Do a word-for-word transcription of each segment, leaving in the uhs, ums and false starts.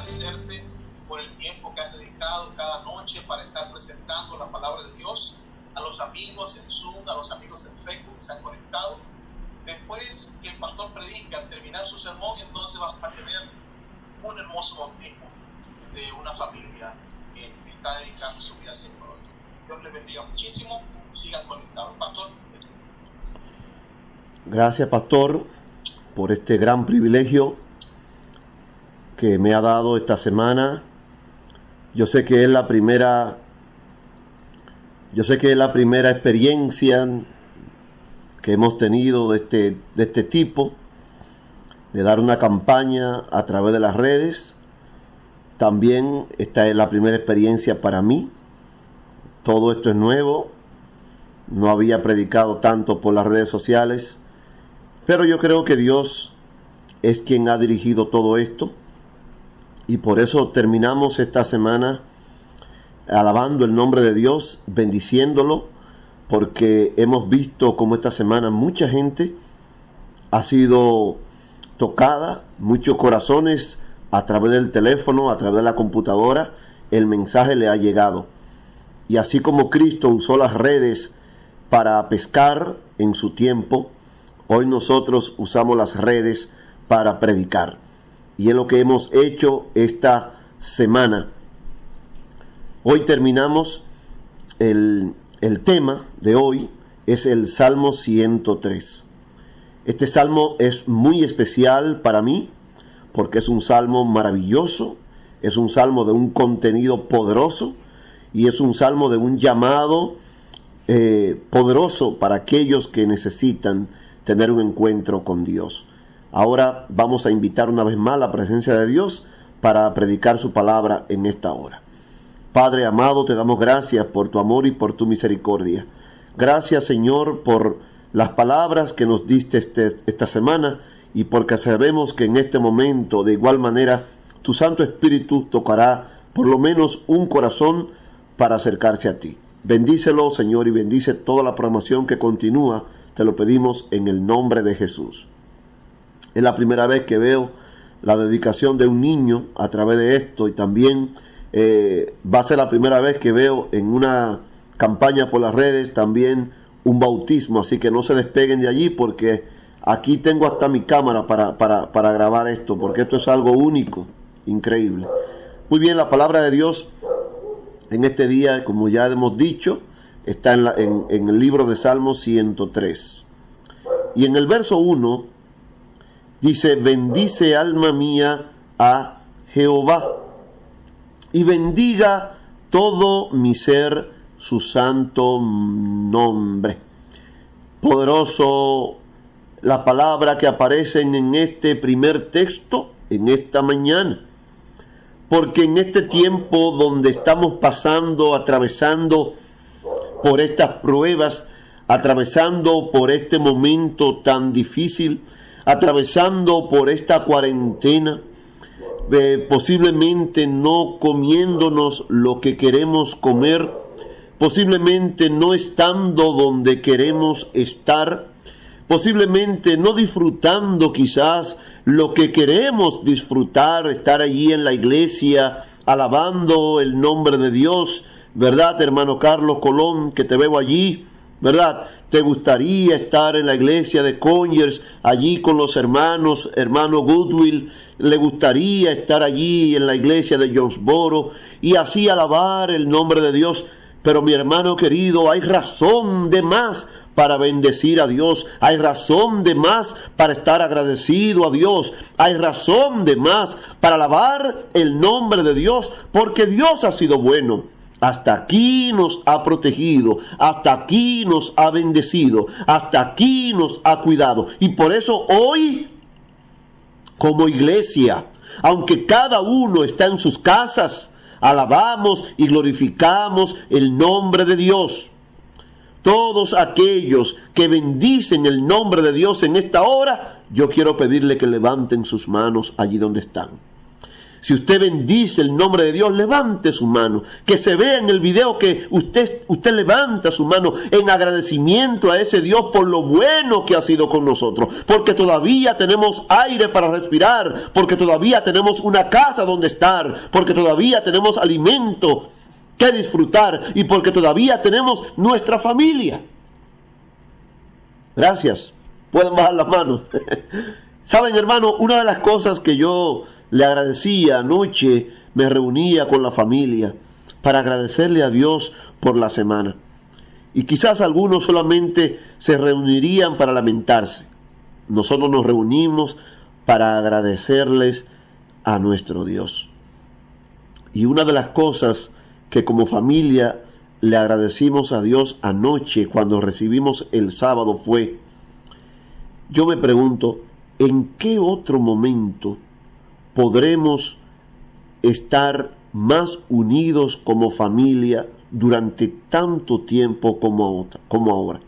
agradecerte por el tiempo que has dedicado cada noche para estar presentando la palabra de Dios a los amigos en Zoom, a los amigos en Facebook que se han conectado. Después que el pastor predica, al terminar su sermón, entonces vamos a tener un hermoso bautismo de una familia que está dedicando su vida al Señor. Dios les bendiga muchísimo. Sigan conectados. Pastor. Gracias, pastor, por este gran privilegio que me ha dado esta semana. Yo sé que es la primera, yo sé que es la primera experiencia que hemos tenido de este, de este tipo, de dar una campaña a través de las redes. También esta es la primera experiencia para mí. Todo esto es nuevo. No había predicado tanto por las redes sociales, pero yo creo que Dios es quien ha dirigido todo esto, y por eso terminamos esta semana alabando el nombre de Dios, bendiciéndolo, porque hemos visto como esta semana mucha gente ha sido tocada, muchos corazones a través del teléfono, a través de la computadora, el mensaje le ha llegado. Y así como Cristo usó las redes para pescar en su tiempo, hoy nosotros usamos las redes para predicar. Y es lo que hemos hecho esta semana. Hoy terminamos, el, el tema de hoy es el Salmo ciento tres. Este salmo es muy especial para mí porque es un salmo maravilloso, es un salmo de un contenido poderoso y es un salmo de un llamado eh, poderoso para aquellos que necesitan tener un encuentro con Dios. Ahora vamos a invitar una vez más la presencia de Dios para predicar su palabra en esta hora. Padre amado, te damos gracias por tu amor y por tu misericordia. Gracias, Señor, por las palabras que nos diste este, esta semana, y porque sabemos que en este momento, de igual manera, tu Santo Espíritu tocará por lo menos un corazón para acercarse a ti. Bendícelo, Señor, y bendice toda la programación que continúa. Te lo pedimos en el nombre de Jesús. Es la primera vez que veo la dedicación de un niño a través de esto, y también eh, va a ser la primera vez que veo en una campaña por las redes también un bautismo. Así que no se despeguen de allí, porque aquí tengo hasta mi cámara para, para, para grabar esto, porque esto es algo único, increíble. Muy bien, la palabra de Dios en este día, como ya hemos dicho, está en, la, en, en el libro de Salmos ciento tres. Y en el verso uno dice: bendice alma mía a Jehová, y bendiga todo mi ser su santo nombre. Poderoso la palabra que aparece en este primer texto, en esta mañana. Porque en este tiempo donde estamos pasando, atravesando por estas pruebas, atravesando por este momento tan difícil, atravesando por esta cuarentena, eh, posiblemente no comiéndonos lo que queremos comer, posiblemente no estando donde queremos estar, posiblemente no disfrutando quizás lo que queremos disfrutar, estar allí en la iglesia alabando el nombre de Dios, ¿verdad, hermano Carlos Colón, que te veo allí, verdad? ¿Te gustaría estar en la iglesia de Conyers, allí con los hermanos, hermano Goodwill? ¿Le gustaría estar allí en la iglesia de Jonesboro y así alabar el nombre de Dios? Pero mi hermano querido, hay razón de más para bendecir a Dios, hay razón de más para estar agradecido a Dios, hay razón de más para alabar el nombre de Dios, porque Dios ha sido bueno. Hasta aquí nos ha protegido, hasta aquí nos ha bendecido, hasta aquí nos ha cuidado. Y por eso hoy, como iglesia, aunque cada uno está en sus casas, alabamos y glorificamos el nombre de Dios. Todos aquellos que bendicen el nombre de Dios en esta hora, yo quiero pedirle que levanten sus manos allí donde están. Si usted bendice el nombre de Dios, levante su mano. Que se vea en el video que usted, usted levanta su mano en agradecimiento a ese Dios por lo bueno que ha sido con nosotros. Porque todavía tenemos aire para respirar. Porque todavía tenemos una casa donde estar. Porque todavía tenemos alimento que disfrutar. Y porque todavía tenemos nuestra familia. Gracias. Pueden bajar las manos. Saben, hermano, una de las cosas que yo le agradecía anoche, me reunía con la familia para agradecerle a Dios por la semana. Y quizás algunos solamente se reunirían para lamentarse. Nosotros nos reunimos para agradecerles a nuestro Dios. Y una de las cosas que como familia le agradecimos a Dios anoche cuando recibimos el sábado fue, yo me pregunto, ¿en qué otro momento podremos estar más unidos como familia durante tanto tiempo como, como ahora?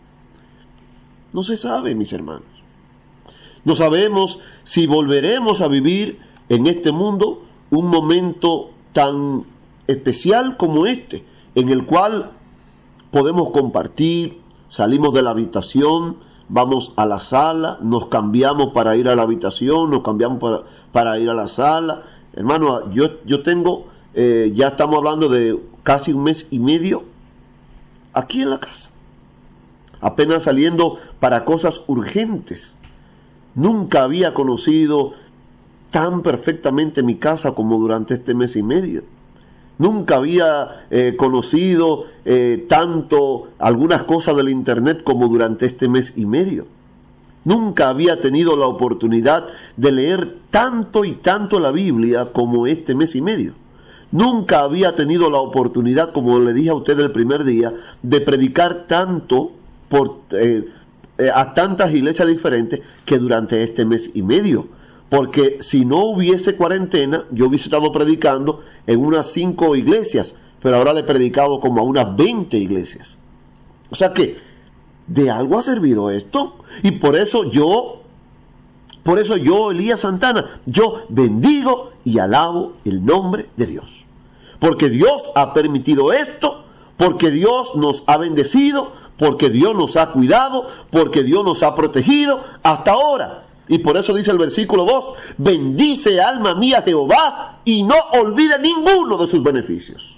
No se sabe, mis hermanos. No sabemos si volveremos a vivir en este mundo un momento tan especial como este, en el cual podemos compartir, salimos de la habitación, vamos a la sala, nos cambiamos para ir a la habitación, nos cambiamos para, para ir a la sala. Hermano, yo, yo tengo, eh, ya estamos hablando de casi un mes y medio aquí en la casa. Apenas saliendo para cosas urgentes. Nunca había conocido tan perfectamente mi casa como durante este mes y medio. Nunca había eh, conocido eh, tanto algunas cosas del internet como durante este mes y medio. Nunca había tenido la oportunidad de leer tanto y tanto la Biblia como este mes y medio. Nunca había tenido la oportunidad, como le dije a usted el primer día, de predicar tanto por, eh, eh, a tantas iglesias diferentes que durante este mes y medio. Porque si no hubiese cuarentena, yo hubiese estado predicando en unas cinco iglesias, pero ahora le he predicado como a unas veinte iglesias. O sea que, de algo ha servido esto. Y por eso yo, por eso yo, Elías Santana, yo bendigo y alabo el nombre de Dios. Porque Dios ha permitido esto, porque Dios nos ha bendecido, porque Dios nos ha cuidado, porque Dios nos ha protegido hasta ahora. Y por eso dice el versículo dos, bendice alma mía Jehová y no olvide ninguno de sus beneficios.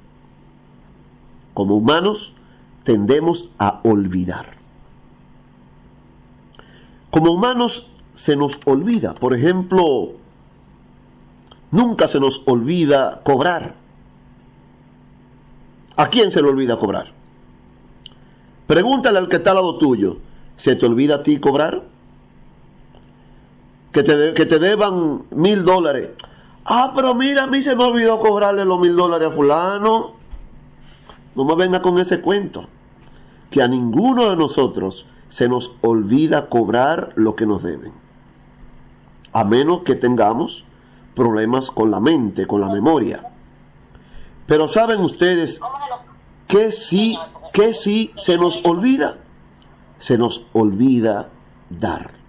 Como humanos tendemos a olvidar. Como humanos se nos olvida, por ejemplo, nunca se nos olvida cobrar. ¿A quién se le olvida cobrar? Pregúntale al que está al lado tuyo, ¿se te olvida a ti cobrar? Que te, de, que te deban mil dólares. Ah, pero mira, a mí se me olvidó cobrarle los mil dólares a fulano. No me venga con ese cuento. Que a ninguno de nosotros se nos olvida cobrar lo que nos deben. A menos que tengamos problemas con la mente, con la memoria. Pero ¿saben ustedes que sí, que sí se nos olvida? Se nos olvida dar.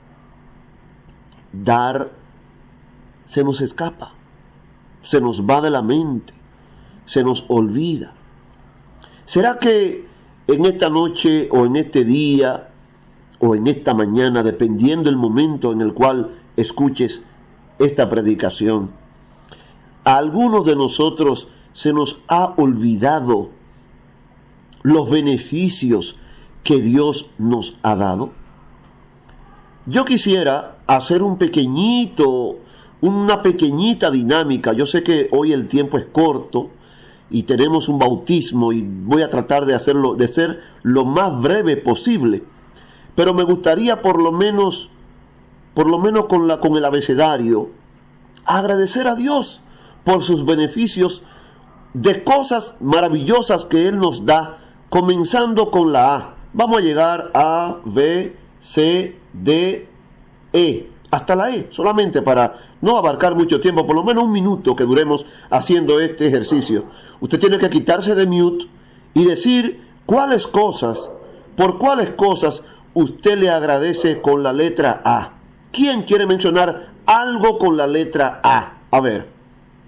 Dar se nos escapa, se nos va de la mente, se nos olvida. ¿Será que en esta noche o en este día o en esta mañana, dependiendo del momento en el cual escuches esta predicación, a algunos de nosotros se nos ha olvidado los beneficios que Dios nos ha dado? Yo quisiera hacer un pequeñito, una pequeñita dinámica. Yo sé que hoy el tiempo es corto y tenemos un bautismo y voy a tratar de hacerlo, de ser lo más breve posible. Pero me gustaría por lo menos, por lo menos con la, con el abecedario, agradecer a Dios por sus beneficios de cosas maravillosas que Él nos da, comenzando con la A. Vamos a llegar a B, C, D, E, hasta la E, solamente para no abarcar mucho tiempo, por lo menos un minuto que duremos haciendo este ejercicio. Usted tiene que quitarse de mute y decir cuáles cosas, por cuáles cosas usted le agradece con la letra A. ¿Quién quiere mencionar algo con la letra A? A ver,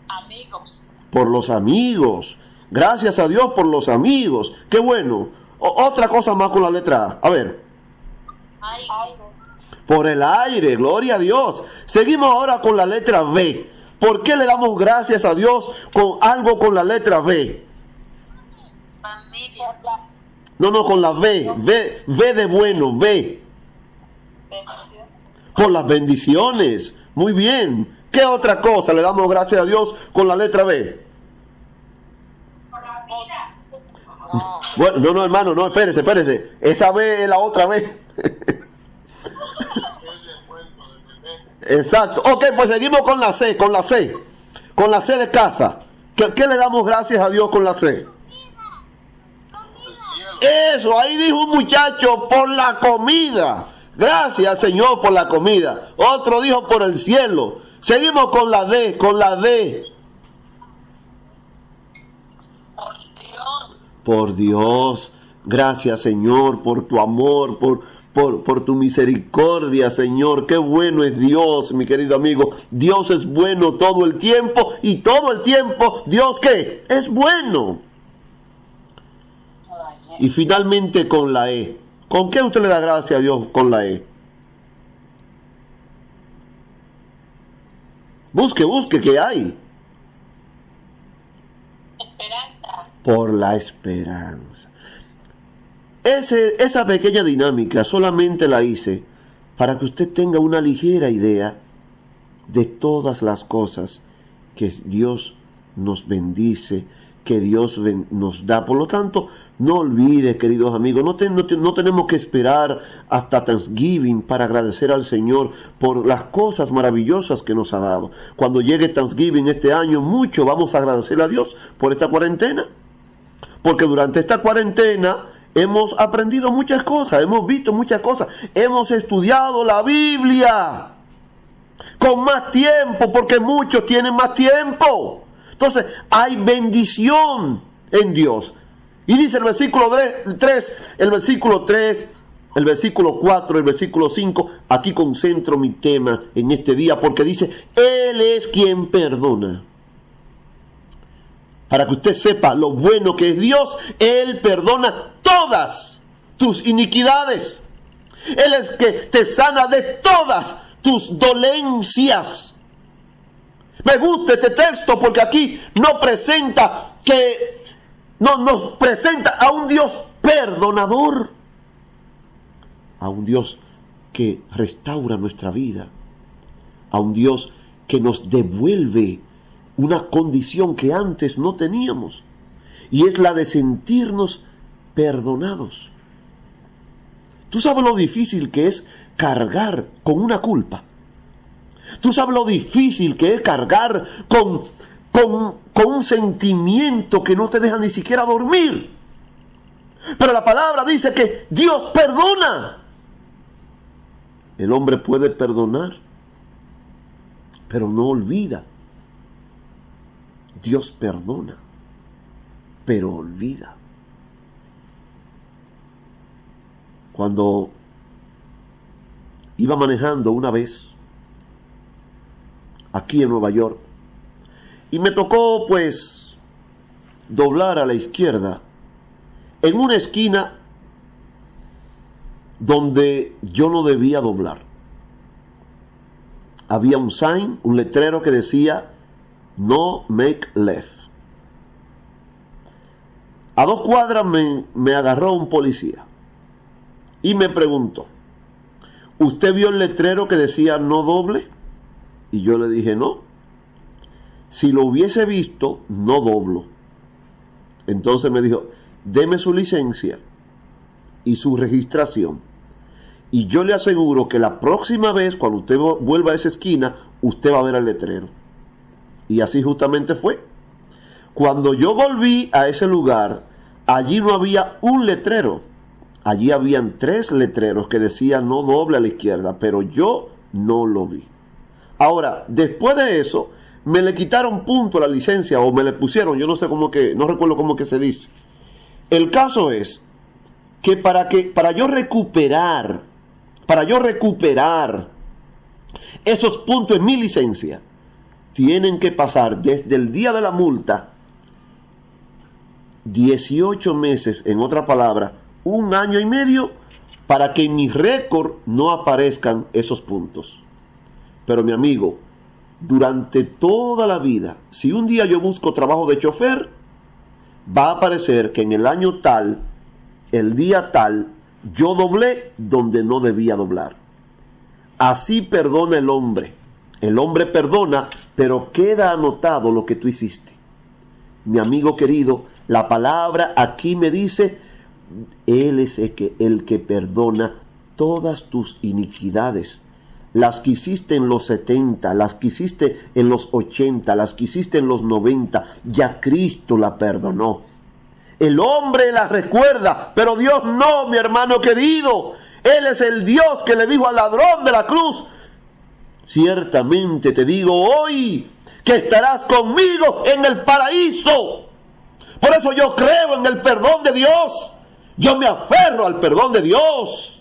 Amigos. Por los amigos. Gracias a Dios por los amigos. Qué bueno. O- otra cosa más con la letra A. A ver. Aire. Por el aire. Gloria a Dios. Seguimos ahora con la letra B. ¿Por qué le damos gracias a Dios con algo con la letra B? Familia. No, no, con la B. B, B de bueno. B. Bendición. Por las bendiciones. Muy bien. ¿Qué otra cosa le damos gracias a Dios con la letra B? No. Bueno, no, no, hermano, no, espérese, espérese. Esa B es la otra B. Exacto. Ok, pues seguimos con la C, con la C. Con la C de casa. ¿Qué, qué le damos gracias a Dios con la C? Eso, ahí dijo un muchacho, por la comida. Gracias al Señor por la comida. Otro dijo por el cielo. Seguimos con la D, con la D. Por Dios. Por Dios. Gracias, Señor, por tu amor, por, por, por tu misericordia, Señor. Qué bueno es Dios, mi querido amigo. Dios es bueno todo el tiempo y todo el tiempo, ¿Dios qué? Es bueno. Y finalmente con la E. ¿Con qué usted le da gracias a Dios con la E? Busque, busque, ¿qué hay? Esperanza. Por la esperanza. Ese, esa pequeña dinámica solamente la hice para que usted tenga una ligera idea de todas las cosas que Dios nos bendice, que Dios ben, nos da. Por lo tanto, no olvide, queridos amigos, no, te, no, te, no tenemos que esperar hasta Thanksgiving para agradecer al Señor por las cosas maravillosas que nos ha dado. Cuando llegue Thanksgiving este año, mucho vamos a agradecer a Dios por esta cuarentena. Porque durante esta cuarentena hemos aprendido muchas cosas, hemos visto muchas cosas, hemos estudiado la Biblia con más tiempo, porque muchos tienen más tiempo. Entonces, hay bendición en Dios. Y dice el versículo tres, el versículo tres, el versículo cuatro, el versículo cinco, aquí concentro mi tema en este día, porque dice, Él es quien perdona. Para que usted sepa lo bueno que es Dios, Él perdona todas tus iniquidades. Él es que te sana de todas tus dolencias. Me gusta este texto porque aquí no presenta que, no nos presenta a un Dios perdonador, a un Dios que restaura nuestra vida, a un Dios que nos devuelve una condición que antes no teníamos, y es la de sentirnos perdonados. Tú sabes lo difícil que es cargar con una culpa. Tú sabes lo difícil que es cargar con, con, con un sentimiento que no te deja ni siquiera dormir. Pero la palabra dice que Dios perdona. El hombre puede perdonar, pero no olvida. Dios perdona, pero olvida. Cuando iba manejando una vez aquí en Nueva York y me tocó pues doblar a la izquierda en una esquina donde yo no debía doblar. Había un sign, un letrero que decía no make left. A dos cuadras me, me agarró un policía y me preguntó, ¿usted vio el letrero que decía no doble? Y yo le dije no. Si lo hubiese visto, no doblo. Entonces me dijo, deme su licencia y su registración, y yo le aseguro que la próxima vez cuando usted vuelva a esa esquina, usted va a ver el letrero. Y así justamente fue. Cuando yo volví a ese lugar, allí no había un letrero. Allí habían tres letreros que decían no doble a la izquierda, pero yo no lo vi. Ahora, después de eso, me le quitaron punto a la licencia, o me le pusieron, yo no sé cómo que, no recuerdo cómo que se dice. El caso es que para que, para yo recuperar, para yo recuperar esos puntos en mi licencia, tienen que pasar desde el día de la multa dieciocho meses, en otra palabra, un año y medio, para que en mi récord no aparezcan esos puntos. Pero mi amigo, durante toda la vida, si un día yo busco trabajo de chofer, va a aparecer que en el año tal, el día tal, yo doblé donde no debía doblar. Así perdona el hombre. El hombre perdona, pero queda anotado lo que tú hiciste. Mi amigo querido, la palabra aquí me dice, Él es el que, el que perdona todas tus iniquidades. Las que hiciste en los setenta, las que hiciste en los ochenta, las que hiciste en los noventa, ya Cristo la perdonó. El hombre las recuerda, pero Dios no, mi hermano querido. Él es el Dios que le dijo al ladrón de la cruz, ciertamente te digo hoy que estarás conmigo en el paraíso. Por eso yo creo en el perdón de Dios. Yo me aferro al perdón de Dios.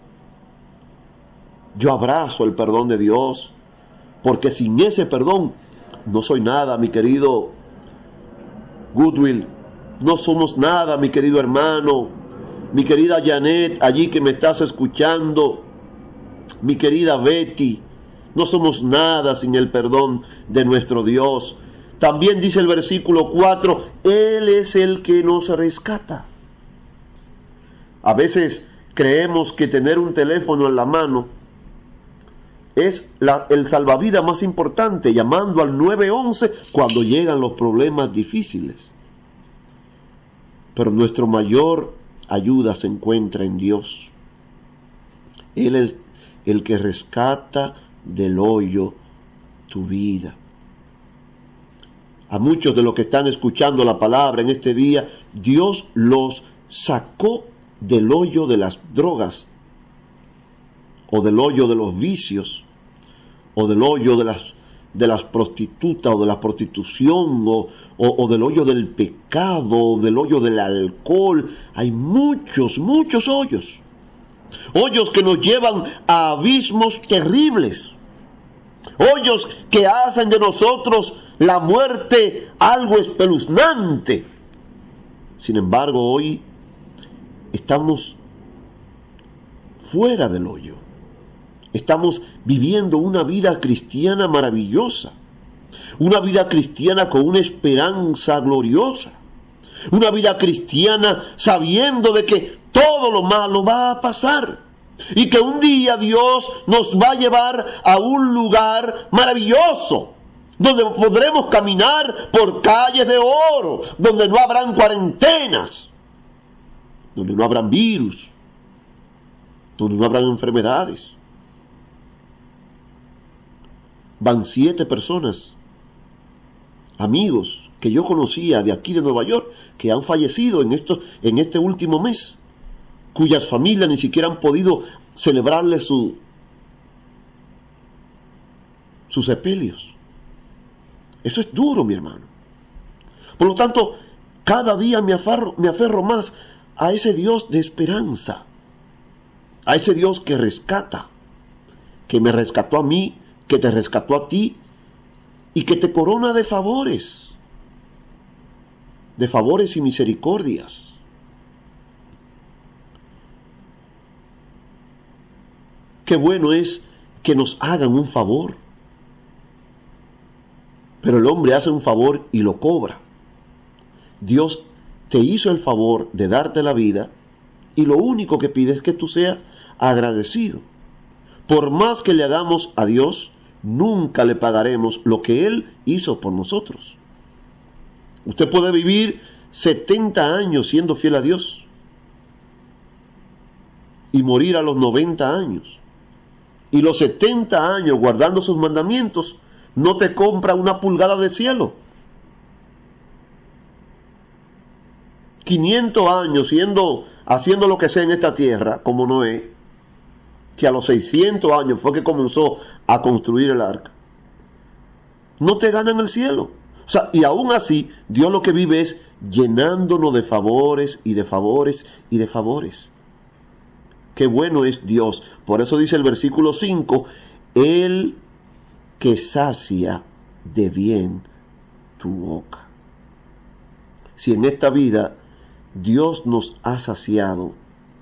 Yo abrazo el perdón de Dios, porque sin ese perdón no soy nada, mi querido Goodwill. No somos nada, mi querido hermano, mi querida Janet, allí que me estás escuchando, mi querida Betty. No somos nada sin el perdón de nuestro Dios. También dice el versículo cuatro, Él es el que nos rescata. A veces creemos que tener un teléfono en la mano es la, el salvavidas más importante, llamando al nueve once cuando llegan los problemas difíciles. Pero nuestra mayor ayuda se encuentra en Dios. Él es el que rescata del hoyo tu vida. A muchos de los que están escuchando la palabra en este día, Dios los sacó del hoyo de las drogas, o del hoyo de los vicios, o del hoyo de las, de las prostitutas, o de la prostitución, o, o, o del hoyo del pecado, o del hoyo del alcohol. Hay muchos, muchos hoyos. Hoyos que nos llevan a abismos terribles. Hoyos que hacen de nosotros la muerte algo espeluznante. Sin embargo, hoy estamos fuera del hoyo. Estamos viviendo una vida cristiana maravillosa. Una vida cristiana con una esperanza gloriosa. Una vida cristiana sabiendo de que todo lo malo va a pasar. Y que un día Dios nos va a llevar a un lugar maravilloso, donde podremos caminar por calles de oro, donde no habrán cuarentenas, donde no habrán virus, donde no habrán enfermedades. Van siete personas, amigos que yo conocía de aquí de Nueva York, que han fallecido en, esto, en este último mes, cuyas familias ni siquiera han podido celebrarle su, sus sepelios. Eso es duro, mi hermano. Por lo tanto, cada día me aferro, me aferro más a ese Dios de esperanza, a ese Dios que rescata, que me rescató a mí, que te rescató a ti, y que te corona de favores, de favores y misericordias. Qué bueno es que nos hagan un favor. Pero el hombre hace un favor y lo cobra. Dios te hizo el favor de darte la vida y lo único que pide es que tú seas agradecido. Por más que le hagamos a Dios, nunca le pagaremos lo que Él hizo por nosotros. Usted puede vivir setenta años siendo fiel a Dios y morir a los noventa años. Y los setenta años guardando sus mandamientos no te compra una pulgada de cielo. quinientos años siendo, haciendo lo que sea en esta tierra, como Noé, que a los seiscientos años fue que comenzó a construir el arca, no te ganan el cielo. O sea, y aún así, Dios lo que vive es llenándonos de favores y de favores y de favores. Qué bueno es Dios. Por eso dice el versículo cinco, Él que sacia de bien tu boca. Si en esta vida Dios nos ha saciado,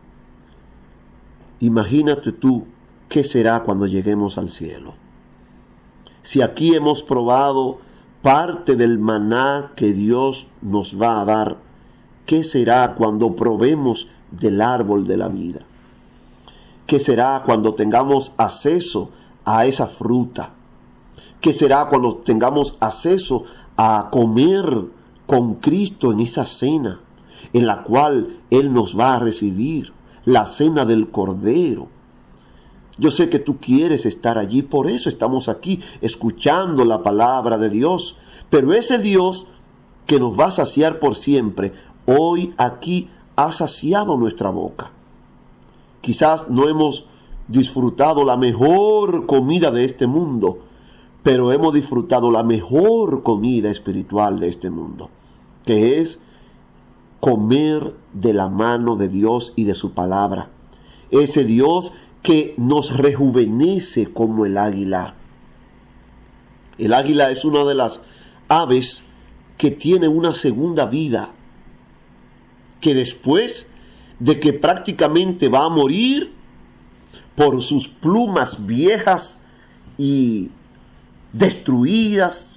imagínate tú qué será cuando lleguemos al cielo. Si aquí hemos probado parte del maná que Dios nos va a dar, ¿qué será cuando probemos del árbol de la vida? ¿Qué será cuando tengamos acceso a esa fruta? ¿Qué será cuando tengamos acceso a comer con Cristo en esa cena en la cual Él nos va a recibir, la cena del Cordero? Yo sé que tú quieres estar allí, por eso estamos aquí escuchando la palabra de Dios. Pero ese Dios que nos va a saciar por siempre, hoy aquí ha saciado nuestra boca. Quizás no hemos disfrutado la mejor comida de este mundo, pero hemos disfrutado la mejor comida espiritual de este mundo, que es comer de la mano de Dios y de su palabra. Ese Dios que nos rejuvenece como el águila. El águila es una de las aves que tiene una segunda vida, que después de que prácticamente va a morir por sus plumas viejas y destruidas,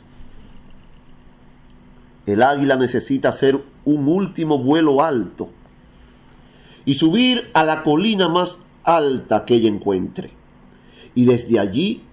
el águila necesita hacer un último vuelo alto y subir a la colina más alta que ella encuentre, y desde allí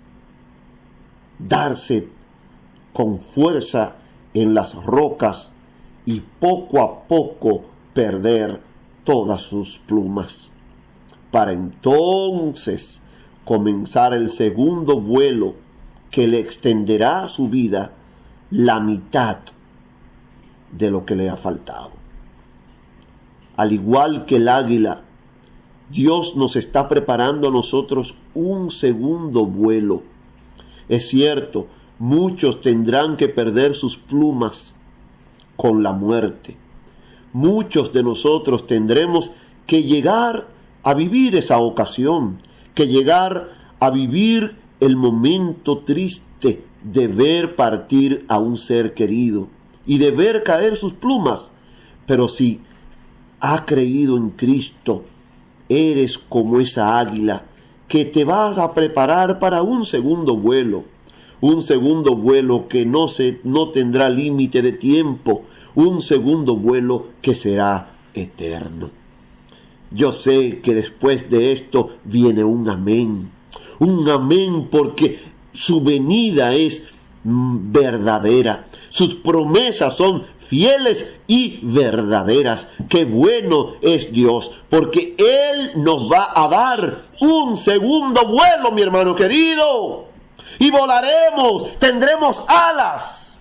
darse con fuerza en las rocas y poco a poco perder todas sus plumas, para entonces comenzar el segundo vuelo que le extenderá su vida la mitad de lo que le ha faltado. Al igual que el águila, Dios nos está preparando a nosotros un segundo vuelo. Es cierto, muchos tendrán que perder sus plumas con la muerte. Muchos de nosotros tendremos que llegar a vivir esa ocasión, que llegar a vivir el momento triste de ver partir a un ser querido y de ver caer sus plumas. Pero si has creído en Cristo, eres como esa águila que te vas a preparar para un segundo vuelo, un segundo vuelo que no, se, no tendrá límite de tiempo, un segundo vuelo que será eterno. Yo sé que después de esto viene un amén, un amén porque su venida es verdadera, sus promesas son fieles y verdaderas. Qué bueno es Dios, porque Él nos va a dar un segundo vuelo, mi hermano querido, y volaremos, tendremos alas,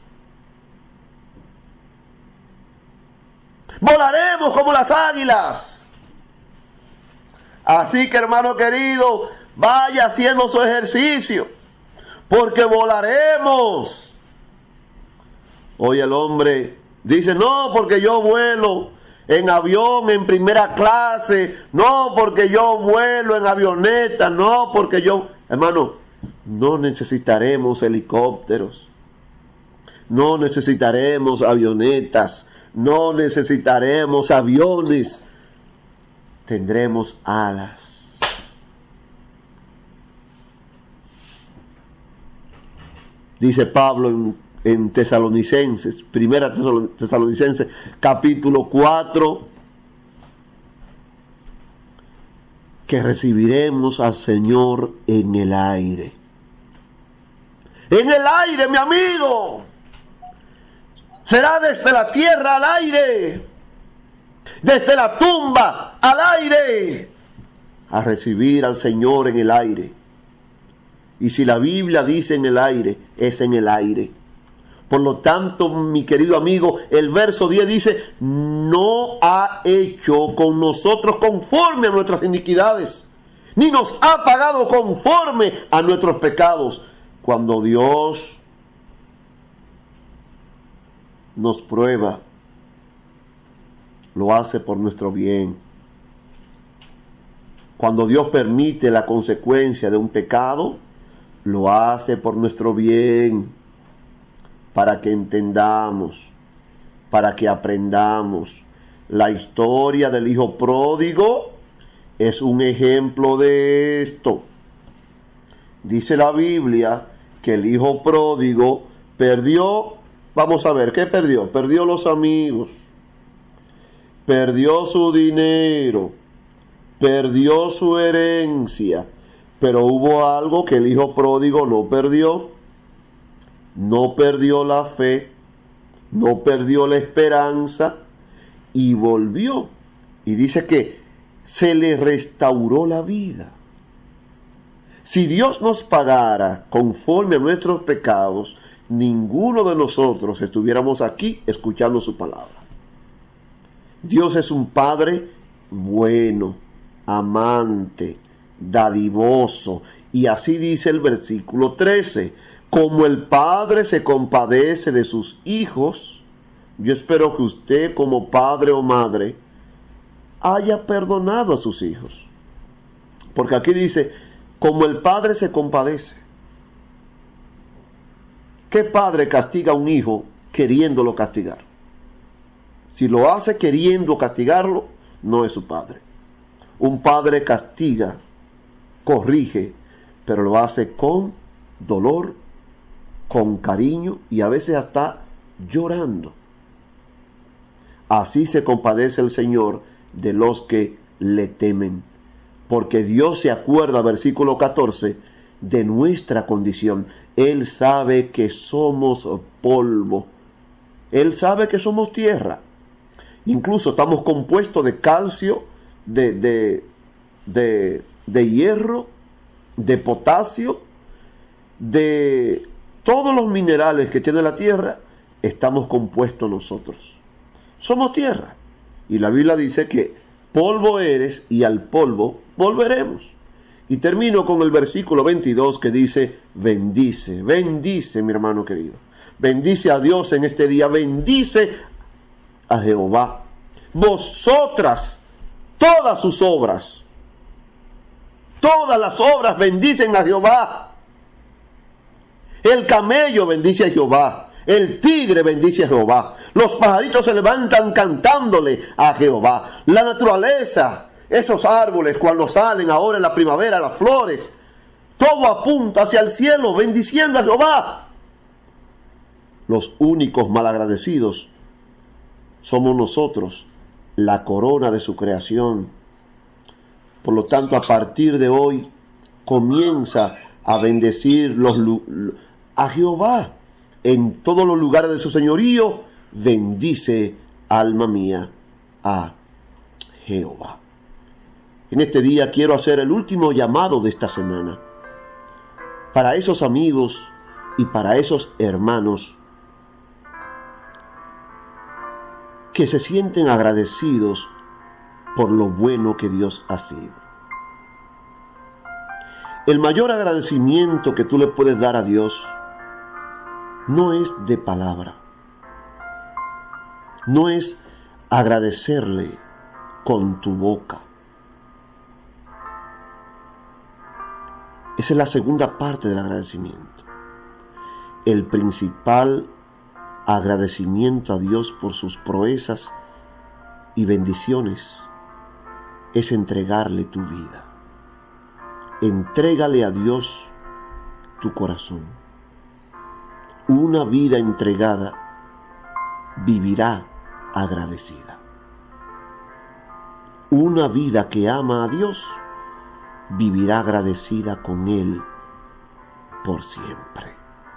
volaremos como las águilas. Así que, hermano querido, vaya haciendo su ejercicio, porque volaremos. Hoy el hombre dice, no, porque yo vuelo en avión en primera clase, no, porque yo vuelo en avioneta, no, porque yo... Hermano, no necesitaremos helicópteros, no necesitaremos avionetas, no necesitaremos aviones, tendremos alas. Dice Pablo en, en Tesalonicenses, primera Tesalonicenses, capítulo cuatro, que recibiremos al Señor en el aire. En el aire, mi amigo. Será desde la tierra al aire, desde la tumba al aire, a recibir al Señor en el aire. Y si la Biblia dice en el aire, es en el aire. Por lo tanto, mi querido amigo, el verso diez dice, no ha hecho con nosotros conforme a nuestras iniquidades, ni nos ha pagado conforme a nuestros pecados. Cuando Dios nos prueba, lo hace por nuestro bien. Cuando Dios permite la consecuencia de un pecado, lo hace por nuestro bien. para que entendamos, para que aprendamos. La historia del hijo pródigo es un ejemplo de esto. Dice la Biblia que el hijo pródigo perdió, vamos a ver, ¿qué perdió? Perdió los amigos, perdió su dinero, perdió su herencia, pero hubo algo que el hijo pródigo no perdió. No perdió la fe, no perdió la esperanza y volvió. Y dice que se le restauró la vida. Si Dios nos pagara conforme a nuestros pecados, ninguno de nosotros estuviéramos aquí escuchando su palabra. Dios es un Padre bueno, amante, dadivoso. Y así dice el versículo trece. Como el Padre se compadece de sus hijos, yo espero que usted como padre o madre haya perdonado a sus hijos. Porque aquí dice, como el Padre se compadece. ¿Qué padre castiga a un hijo queriéndolo castigar? Si lo hace queriendo castigarlo, no es su padre. Un padre castiga, corrige, pero lo hace con dolor, con cariño y a veces hasta llorando. Así se compadece el Señor de los que le temen, porque Dios se acuerda, versículo catorce, de nuestra condición. Él sabe que somos polvo, Él sabe que somos tierra, incluso estamos compuestos de calcio, de, de, de, de hierro, de potasio, de todos los minerales que tiene la tierra, estamos compuestos nosotros. Somos tierra. Y la Biblia dice que polvo eres y al polvo volveremos. Y termino con el versículo veintidós que dice, bendice, bendice mi hermano querido. Bendice a Dios en este día, bendice a Jehová. Vosotras, todas sus obras, todas las obras bendicen a Jehová. El camello bendice a Jehová. El tigre bendice a Jehová. Los pajaritos se levantan cantándole a Jehová. La naturaleza, esos árboles cuando salen ahora en la primavera, las flores, todo apunta hacia el cielo bendiciendo a Jehová. Los únicos malagradecidos somos nosotros, la corona de su creación. Por lo tanto, a partir de hoy comienza a bendecir los a Jehová en todos los lugares de su señorío. Bendice, alma mía, a Jehová. En este día quiero hacer el último llamado de esta semana para esos amigos y para esos hermanos que se sienten agradecidos por lo bueno que Dios ha sido. El mayor agradecimiento que tú le puedes dar a Dios no es de palabra, no es agradecerle con tu boca. Esa es la segunda parte del agradecimiento. El principal agradecimiento a Dios por sus proezas y bendiciones es entregarle tu vida. Entrégale a Dios tu corazón. Una vida entregada vivirá agradecida. Una vida que ama a Dios vivirá agradecida con Él por siempre.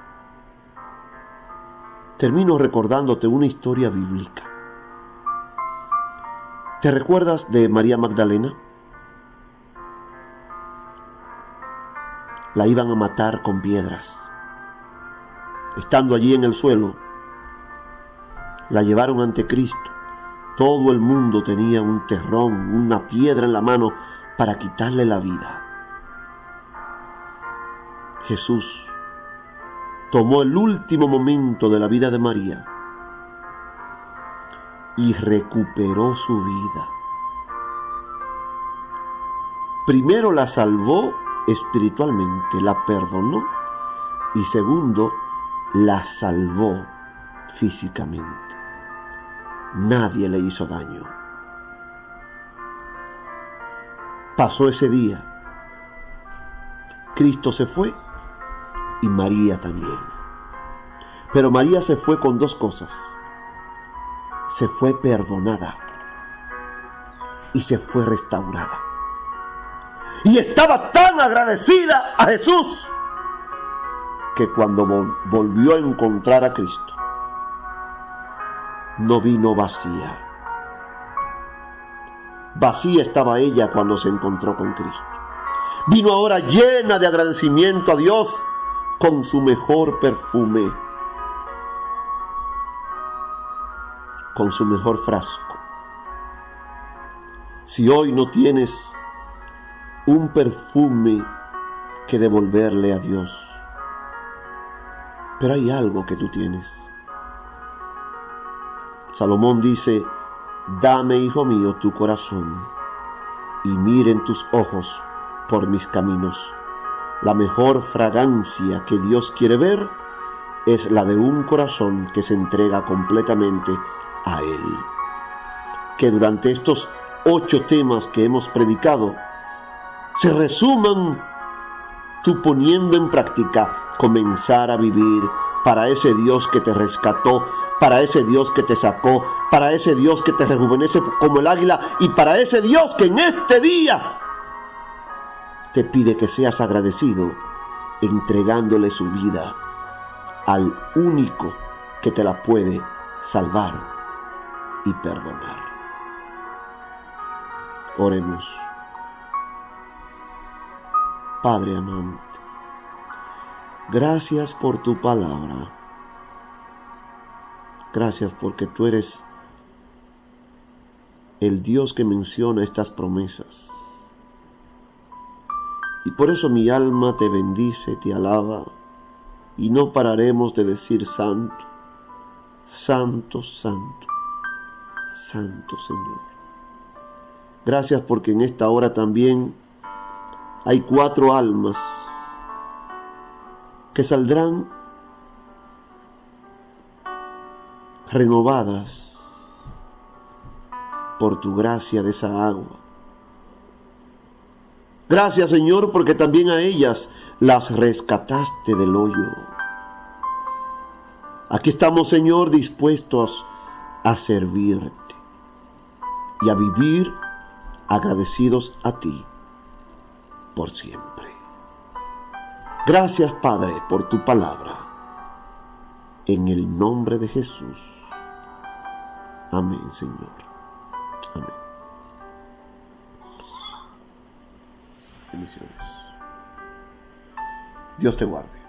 Termino recordándote una historia bíblica. ¿Te recuerdas de María Magdalena? La iban a matar con piedras. Estando allí en el suelo, la llevaron ante Cristo. Todo el mundo tenía un terrón, una piedra en la mano para quitarle la vida. Jesús tomó el último momento de la vida de María y recuperó su vida. Primero la salvó espiritualmente, la perdonó, y segundo, la salvó físicamente. Nadie le hizo daño. Pasó ese día. Cristo se fue y María también. Pero María se fue con dos cosas. Se fue perdonada y se fue restaurada. Y estaba tan agradecida a Jesús que cuando volvió a encontrar a Cristo, no vino vacía. Vacía estaba ella cuando se encontró con Cristo. Vino ahora llena de agradecimiento a Dios con su mejor perfume, con su mejor frasco. Si hoy no tienes un perfume que devolverle a Dios, pero hay algo que tú tienes. Salomón dice: dame, hijo mío, tu corazón, y miren tus ojos por mis caminos. La mejor fragancia que Dios quiere ver es la de un corazón que se entrega completamente a Él. Que durante estos ocho temas que hemos predicado se resuman tú poniendo en práctica comenzar a vivir para ese Dios que te rescató, para ese Dios que te sacó, para ese Dios que te rejuvenece como el águila, y para ese Dios que en este día te pide que seas agradecido, entregándole su vida al único que te la puede salvar y perdonar. Oremos. Padre amante, gracias por tu palabra. Gracias porque tú eres el Dios que menciona estas promesas. Y por eso mi alma te bendice, te alaba, y no pararemos de decir santo, santo, santo, santo Señor. Gracias porque en esta hora también hay cuatro almas que saldrán renovadas por tu gracia de esa agua. Gracias, Señor, porque también a ellas las rescataste del hoyo. Aquí estamos, Señor, dispuestos a servirte y a vivir agradecidos a ti por siempre. Gracias, Padre, por tu palabra. En el nombre de Jesús. Amén, Señor. Amén. Bendiciones. Dios te guarde.